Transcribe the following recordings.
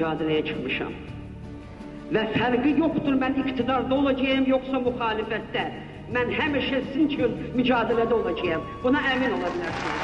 mücadiləyə çıxmışam. Və fərqi yoxdur, mən iqtidarda olacağım, yoxsa müxalifətdə. Mən həmişə sizin üçün mücadilədə olacağım. Buna əmin ola bilərsiniz.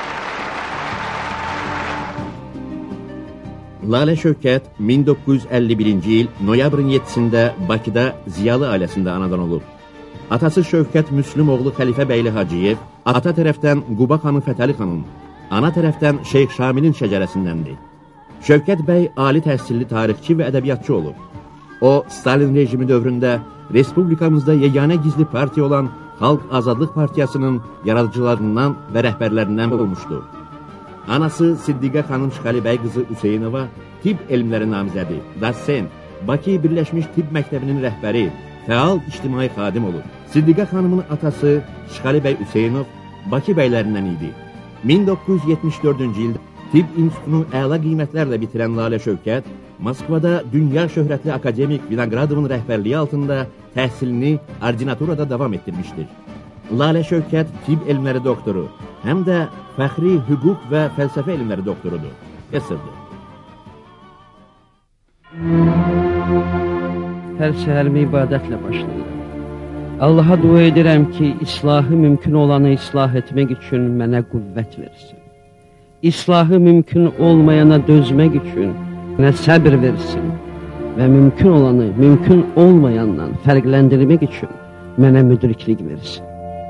Lala Shevket 1951-ci il noyabrın 7-sində Bakıda Ziyalı ailəsində anadan olub. Atası Shevket Müslüm oğlu Xəlifə bəyli Hacıyev, ata tərəfdən Quba xanı Fətəli xanın, ana tərəfdən Şeyx Şamilin şəcərəsindəndir. Shevket bəy ali təhsilli tarixçi və ədəbiyyatçı olub. O, Stalin rejimi dövründə Respublikamızda yeganə gizli partiya olan Xalq Azadlıq Partiyasının yaradıcılarından və rəhbərlərindən olmuşdur. Anası Siddiqə xanım Şıxəli qızı Hüseynova tibb elmləri namizədi, Dasen, Bakı Birləşmiş Tibb Məktəbinin rəhbəri, fəal ictimai xadim olub. Siddiqə xanımın atası Şıxəli bəy Hüseynov Bakı bəylərindən idi. 1974-cü ildə Tibb İnstitutunu əla qiymətlərlə bitirən Lala Shevket, Moskvada dünya şöhrətli akademik Vinogradovun rəhbərliyi altında təhsilini ordinaturada davam etdirmişdir. Lala Shevket tibb elmləri doktoru, həm də fəxri hüquq və fəlsəfə elmləri doktorudur. Esirdir. Hər səhərimi ibadətlə başlayıram. Allaha dua edirəm ki, islahı mümkün olanı islah etmək üçün mənə qüvvət versin. İslahı mümkün olmayana dözmək üçün mənə səbr versin və mümkün olanı mümkün olmayandan fərqləndirmək üçün mənə müdriklik versin.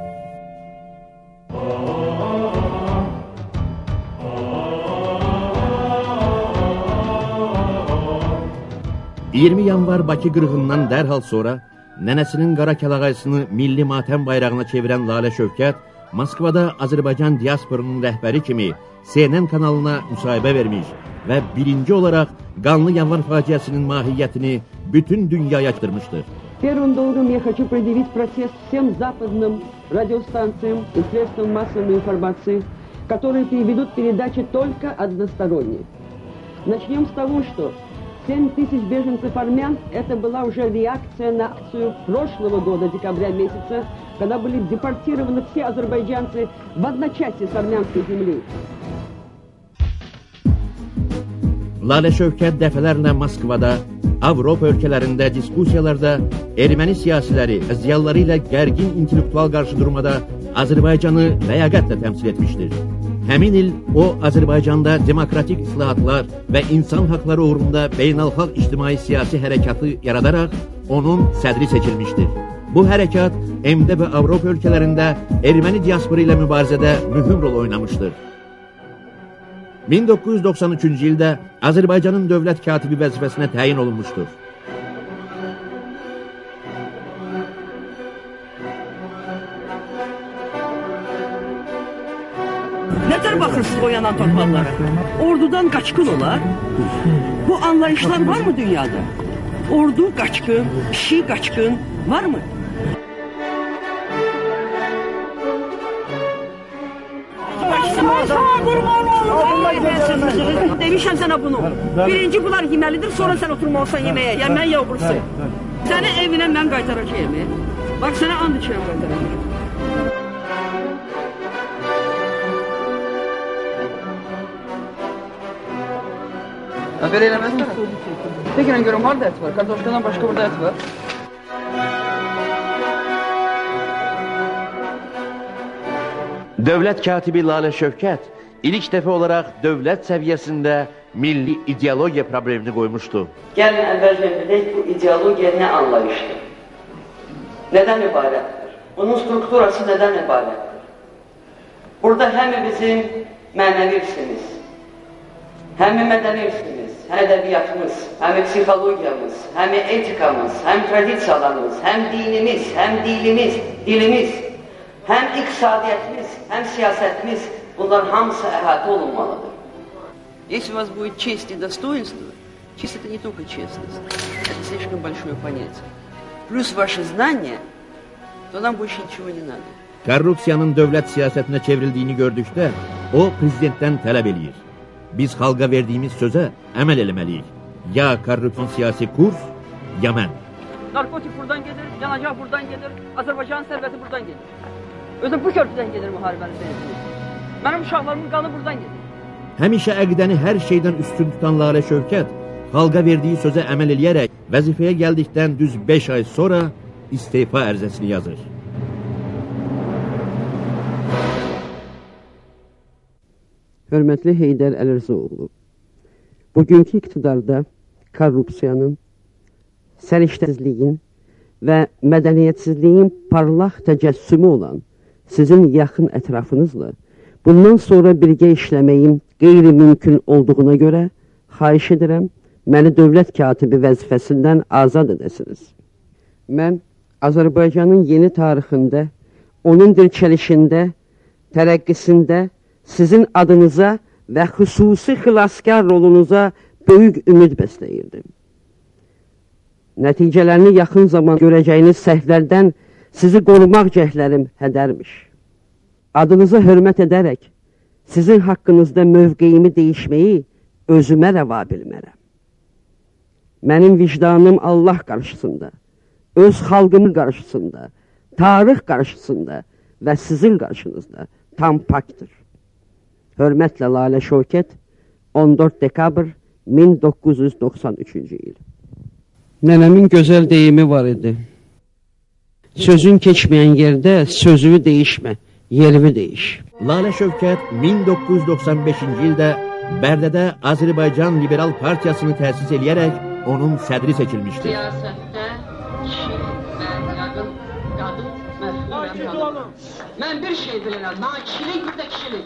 yanvar Bakı qırğından dərhal sonra nənəsinin qara kəlağaysını milli matəm bayrağına çevirən Lala Shevket, Moskvada Azərbaycan diasporunun rəhbəri kimi CNN kanalına müsahibə vermiş və birinci olaraq qanlı yanvar faciəsinin mahiyyətini bütün dünyaya açdırmışdır. Первым долгом я хочу предъявить протест всем западным радиостанциям и средствам массовой информации, которые переведут передачи только односторонне. Начнем с того, что 7 тысяч беженцев армян – это была уже реакция на акцию прошлого года, декабря месяца, когда были депортированы все азербайджанцы в одночасье с армянской земли. Lala Shevket dəfələrlə Moskvada, Avropa ölkələrində diskusiyalarda erməni siyasiləri, ziyalıları ilə gərgin intellektual qarşıdurmada Azərbaycanı ləyaqətlə təmsil etmişdir. Həmin il o, Azərbaycanda demokratik islahatlar və insan haqları uğrunda beynəlxalq ictimai siyasi hərəkatı yaradaraq onun sədri seçilmişdir. Bu hərəkat MD və Avropa ölkələrində erməni diasporu ilə mübarizədə mühüm rol oynamışdır. 1993-cü ildə Azərbaycanın dövlət katibi vəzifəsinə təyin olunmuşdur. Nətər baxırsınız o yanan torpaqlara? Ordudan qaçqın olar. Bu anlayışlar varmı dünyada? Ordu qaçqın, kişi qaçqın varmı? Demişəm sənə bunu. Birinci bunlar yeməlidir, sonra sən oturmalısan yeməyə. Yəni mən yoxursun. Səni evinə mən qaytaracağım. Bax, sənə and içirəm qaytaracağım. Belə eləməzsən? Peki, görüm, harada ət var? Kartoşkadan başqa burada ət var. Dövlət katibi Lala Shevket ilk dəfə olaraq dövlət səviyyəsində milli ideologiya problemini qoymuşdu. Gəlin əvvəlcə bilək, bu ideologiya nə anlayışdır? Nədən ibarətdir? Bunun strukturası nədən ibarətdir? Burada həm bizim mənəvi irsimiz, həm mədəni irsimiz, həm ədəbiyyatımız, həm psixologiyamız, həm etikamız, həm tradisiyalarımız, həm dinimiz, həm dilimiz, həm iqtisadiyyətimiz, həm siyasətimiz, bunların hamısı əhatə olunmalıdır. Если у вас будет честь и достоинство, честь это не только честность, это слишком большое понятие. Плюс ваши знания, то нам больше ничего не надо. Korrupsiyanın dövlət siyasətinə çevrildiyini gördükdə, o prezidentdən tələb eləyir. Biz xalqa verdiyimiz sözə əməl eləməliyik. Ya korrupsiyon siyasi kurs, ya mən. Narkotik buradan gelir, yanacaq buradan gelir, Azərbaycan sərvəti buradan gelir. Özü bu körpüdən gelir müharibənin benzini. Mənim uşaqlarımın qanı buradan gelir. Həmişə əqidəni hər şeydən üstün tutan Lala Shevket, xalqa verdiyi sözə əməl eləyərək vəzifəyə gəldikdən düz 5 ay sonra istefa ərizəsini yazır. Hörmətli Heydər Əlirzaoğlu, bugünkü iqtidarda korrupsiyanın, səriştəsizliyin və mədəniyyətsizliyin parlaq təcəssümü olan sizin yaxın ətrafınızla bundan sonra birgə işləməyin qeyri-mümkün olduğuna görə xahiş edirəm, məni dövlət katibi vəzifəsindən azad edəsiniz. Mən Azərbaycanın yeni tarixində, onun dirçəlişində, tərəqqisində sizin adınıza və xüsusi xilaskar rolunuza böyük ümid bəsləyirdim. Nəticələrini yaxın zaman görəcəyiniz səhvlərdən sizi qorumaq cəhdlərim hədərmiş. Adınıza hörmət edərək sizin haqqınızda mövqeyimi dəyişməyi özümə rəva bilmərəm. Mənim vicdanım Allah qarşısında, öz xalqımın qarşısında, tarix qarşısında və sizin qarşınızda tam paktır. Hörmətlə Lala Shevket, 14 dekabr 1993-cü il. Nənəmin gözəl deyimi var idi. Sözün keçməyən yerdə sözünü dəyişmə, yerini dəyiş. Lala Shevket 1995-ci ildə Bərdədə Azərbaycan Liberal Partiyasını təsis eləyərək onun sədri seçilmişdir. Siyasətdə kişi və qadın məfhum. Mən bir şey bilirəm, kişilik bir də kişilik.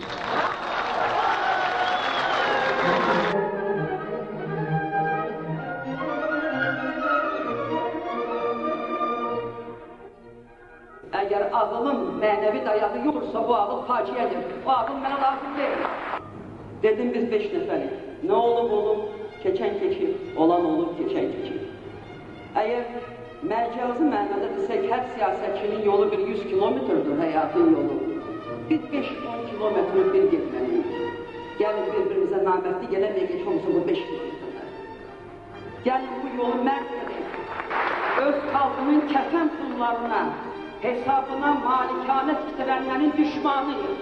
Əgər ağılın mənəvi dayağı yoxsa bu ağıl faciədir. O ağıl mənə lazım deyil. Dedim biz 5 nəfərik. Nə olub, keçən keçir, olan olub, keçən keçir. Əgər məcazi mənada desək, hər siyasətçinin yolu bir 100 kilometrdir, həyatın yolu. Biz 5-10 kilometr bir getməliyik. Gəlin bir-birimizə namərdlik eləməyək, heç olmasa bu 5 kilometrdə. Gəlin bu yolu mərd edək. Öz xalqının kəfən pullarına, hesabına malikanə tikdirənlərin düşmanıyıq.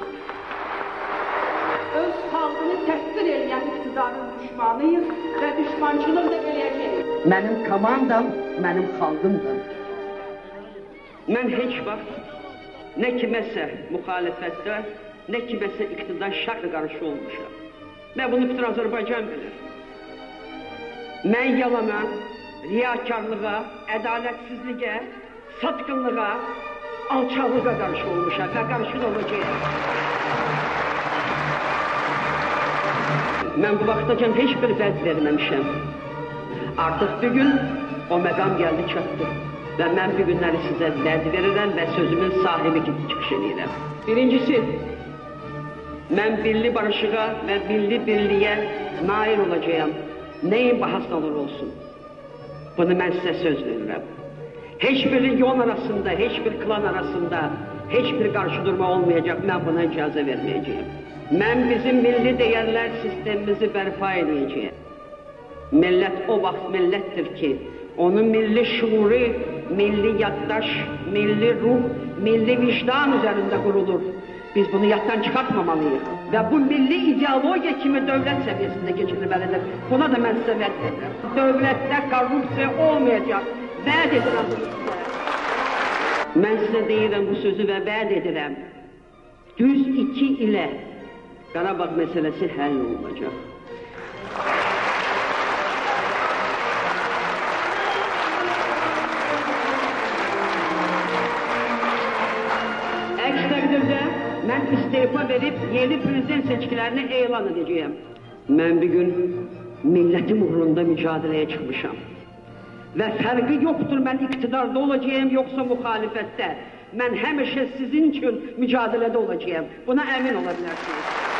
Öz xalqını təhqir eləyən iqtidarın düşmanıyıq və düşmançılıq da eləyəcəyik. Mənim komandam, mənim xalqımdır. Mən heç vaxt nə kiməsə müxalifətdə, nə kiməsə iqtidar şərqə qarşı olmuşam. Və bunu bütün Azərbaycan bilir. Mən yalana, riyakarlığa, ədalətsizliyə, satqınlığa, alçaqlığa qarşı olmuşam və qarşı da olacağım. Mən bu vaxtacan heç bir vəd verməmişəm. Artıq bugün o məqam gəldi çatdı. Və mən bu günləri sizə vəd verirəm və sözümün sahibi kimi çıxış edirəm. Birincisi, mən milli barışığa və milli birliyə nail olacağım. Nəyin bahasına olur olsun. Bunu mən sizə söz verirəm. Heç bir region arasında, heç bir klan arasında, heç bir qarşı durma olmayacaq. Mən buna icazə verməyəcəyim. Mən bizim milli dəyərlər sistemimizi bərpa edəcəyim. Millət o vaxt millətdir ki, onun milli şuuru, milli yaddaş, milli ruh, milli vicdan üzərində qurulur. Biz bunu yaddan çıxartmamalıyıq. Və bu milli ideologiya kimi dövlət səviyyəsində keçirilməlidir. Buna da mən sizə vəd edirəm. Dövlətdə korrupsiya olmayacaq. Vəd edirəm bunu sizə. Mən sizə deyirəm bu sözü və vəd edirəm. Düz 2 ilə Qarabağ məsələsi həll olunacaq. Əks təqdirdə mən istefa verib yeni prezident seçkilərini elan edəcəyəm. Mən bugün millətim uğrunda mücadiləyə çıxmışam. Və fərqi yoxdur mən iqtidarda olacağım yoxsa müxalifətdə. Mən həmişə sizin üçün mücadilədə olacağım. Buna əmin ola bilərsiniz.